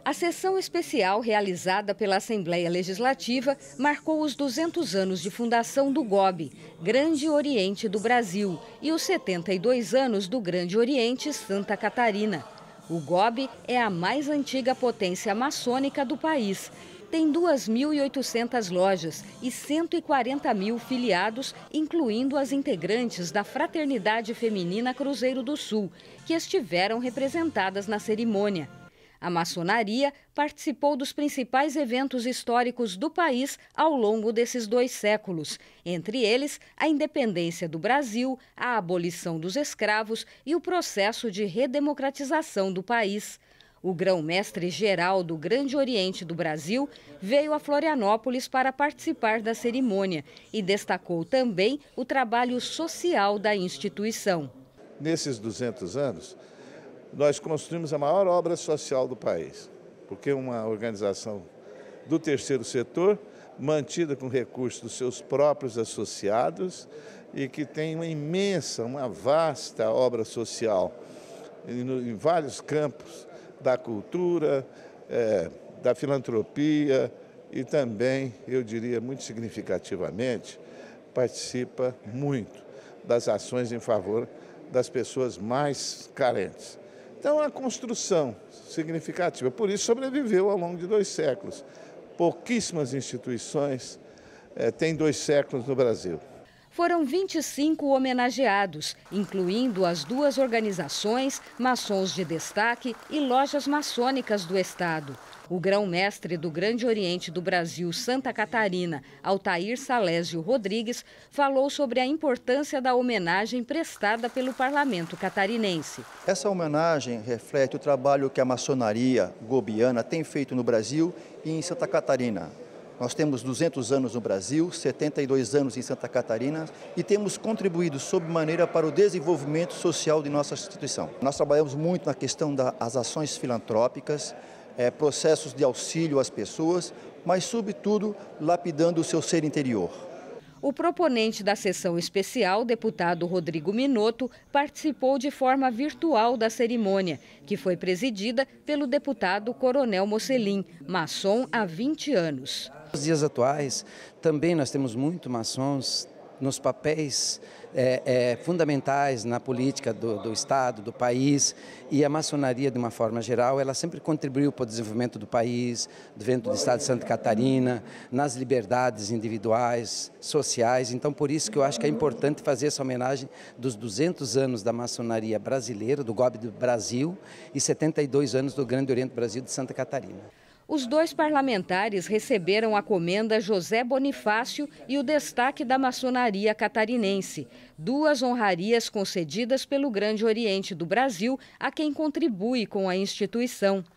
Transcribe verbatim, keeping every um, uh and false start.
A sessão especial realizada pela Assembleia Legislativa marcou os duzentos anos de fundação do G O B, Grande Oriente do Brasil, e os setenta e dois anos do Grande Oriente Santa Catarina. O G O B é a mais antiga potência maçônica do país. Tem duas mil e oitocentas lojas e cento e quarenta mil filiados, incluindo as integrantes da Fraternidade Feminina Cruzeiro do Sul, que estiveram representadas na cerimônia. A maçonaria participou dos principais eventos históricos do país ao longo desses dois séculos, entre eles a independência do Brasil, a abolição dos escravos e o processo de redemocratização do país. O grão-mestre-geral do Grande Oriente do Brasil veio a Florianópolis para participar da cerimônia e destacou também o trabalho social da instituição. Nesses duzentos anos, nós construímos a maior obra social do país, porque uma organização do terceiro setor, mantida com recursos dos seus próprios associados e que tem uma imensa, uma vasta obra social em, em vários campos da cultura, é, da filantropia e também, eu diria muito significativamente, participa muito das ações em favor das pessoas mais carentes. Então, é uma construção significativa, por isso sobreviveu ao longo de dois séculos. Pouquíssimas instituições eh, têm dois séculos no Brasil. Foram vinte e cinco homenageados, incluindo as duas organizações, maçons de destaque e lojas maçônicas do estado. O grão-mestre do Grande Oriente do Brasil, Santa Catarina, Altair Salésio Rodrigues, falou sobre a importância da homenagem prestada pelo parlamento catarinense. Essa homenagem reflete o trabalho que a maçonaria gobiana tem feito no Brasil e em Santa Catarina. Nós temos duzentos anos no Brasil, setenta e dois anos em Santa Catarina e temos contribuído sob maneira para o desenvolvimento social de nossa instituição. Nós trabalhamos muito na questão das ações filantrópicas, é, processos de auxílio às pessoas, mas, sobretudo, lapidando o seu ser interior. O proponente da sessão especial, deputado Rodrigo Minotto, participou de forma virtual da cerimônia, que foi presidida pelo deputado Coronel Mocelin, maçom há vinte anos. Nos dias atuais, também nós temos muito maçons nos papéis é, é, fundamentais na política do, do Estado, do país, e a maçonaria, de uma forma geral, ela sempre contribuiu para o desenvolvimento do país, dentro do Estado de Santa Catarina, nas liberdades individuais, sociais. Então, por isso que eu acho que é importante fazer essa homenagem dos duzentos anos da maçonaria brasileira, do G O B do Brasil, e setenta e dois anos do Grande Oriente do Brasil de Santa Catarina. Os dois parlamentares receberam a comenda José Bonifácio e o destaque da maçonaria catarinense, duas honrarias concedidas pelo Grande Oriente do Brasil a quem contribui com a instituição.